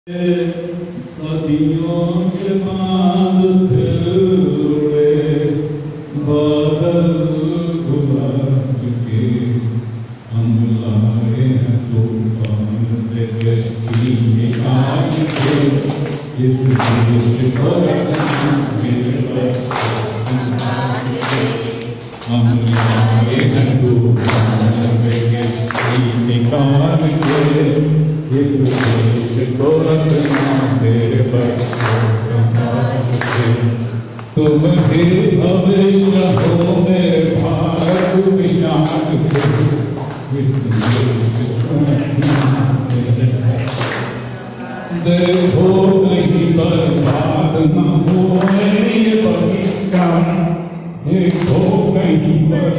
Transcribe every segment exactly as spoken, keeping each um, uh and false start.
सदियों के बाद फिर उड़े बादल गुलाब के, हम लाए हैं तूफान से कश्ती निकाल के, इस देश को रखना मेरे हम लाए हैं तूफान से कश्ती निकाल के, इस देश को रखना मेरे बच्चों संभाल के। तुम भी भविष्य हो मेरे भारत विशाल के, इस देश को रखना मेरे देखो कहीं बर्बाद न हो ये बगीचा, देखो कहीं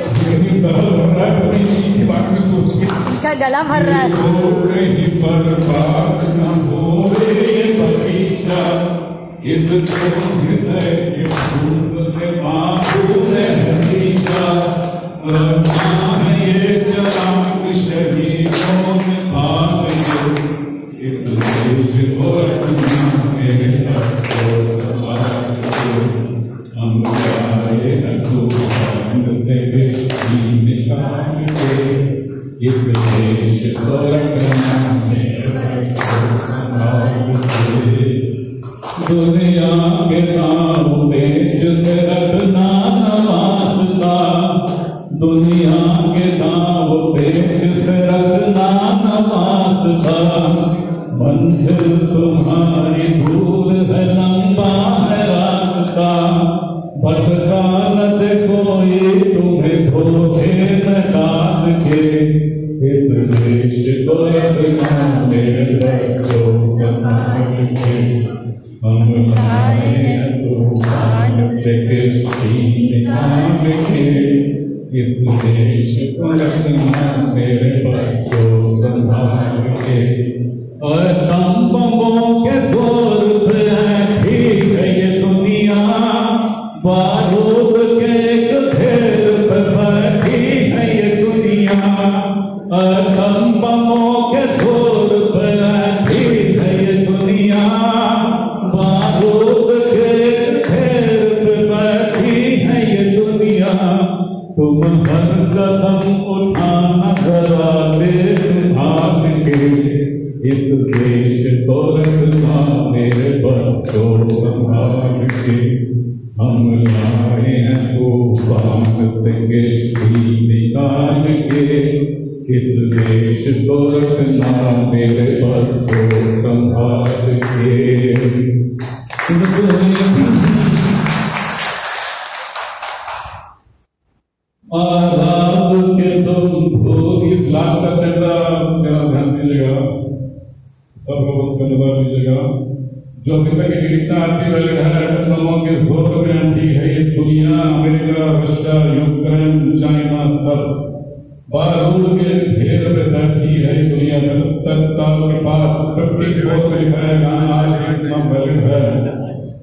बात में सोच के इसका गला भर रहा है। देखो कहीं बर्बाद न हो ये बगीचा, इस हृदय के फूल से मासूम हरीजा, रखना है ये चराग शहीदों में भाग के, इस देश को रखना मेरे बच्चों संभाल के। हम आए हैं तूफान से कश्ती निकाल के, इस देश को रखना मेरे बच्चों संभाल के। दुनिया के नाम बेच से रखना नवाज़ता, दुनिया के नाम बेच से रखना नवाज़ता, मंजिल तुम्हारी दूर है लंबा है रास्ता, भटका न देखो ये तुम्हें धोखे न डाल के, इस देश को रखना मेरे बच्चों संभाल के। हम लाए हैं तूफान से कश्ती निकाल के, इस देश को रखना मेरे बच्चों संभाल के। और कम बमों के जोर पे है ठीक है ये दुनिया, बारूद के एक ढेर पे बैठी है ये दुनिया, और कम बमों के जोर पे है ठीक है ये दुनिया, बारूद के एक ढेर पे बैठी है ये दुनिया। तुम हर कदम उठाना जरा देश भाग के, इस देश को रखना मेरे बच्चों संभाल के। हम लाए हैं तूफान से कश्ती निकाल के, इस देश को रखना मेरे बच्चों संभाल के। आजाद के तुम भूल, इस लास्ट का स्टैंडा जरा ध्यान दीजिएगा, सब लोग उस पर नजर दीजिएगा। जो अभी तक एक रिक्शा आती वाले घर बमों के जोर में आती है ये दुनिया, अमेरिका, रशिया, यूक्रेन, चाइना सब बारूद के ढेर पे बैठी है ये दुनिया। दस साल के बाद फिफ्टी फोर में लिखा है गाना, आज इतना वैलिड है।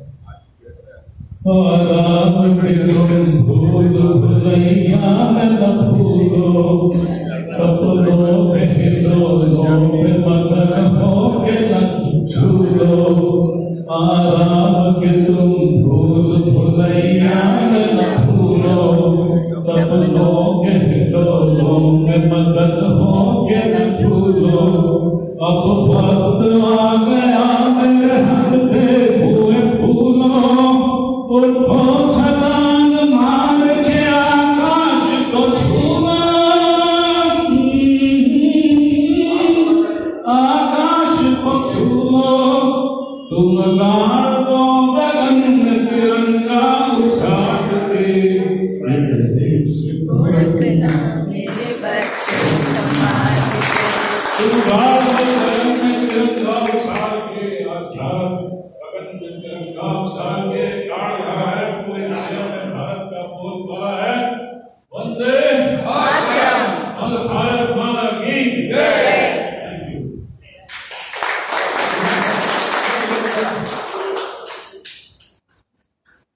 आजाद के तुम भूल भुलैया में न भूलो, सपनों में हिलों में मगन हो के न झूलो, आराम के तुम भूल भुलैया में न भूलो, सपनों के हिलों में मगन हो के न झूलो। अब वक्त आ गया मेरे हंसते हुए फूलों, उठो छलांग मार के आकाश को छूना, आकाश को छूलो, तुम गाड़ दो गगन में तिरंगा उछाल के, इस देश को रखना मेरे बच्चों संभाल के। तुम गाड़ दो गगन में तिरंगा उछाल के, अर्थात गगन में तिरंगा उछाल के गाड़ रहा है पूरे दुनिया में भारत का बोलबाला है, वंदे मातरम। भारत माता की जय।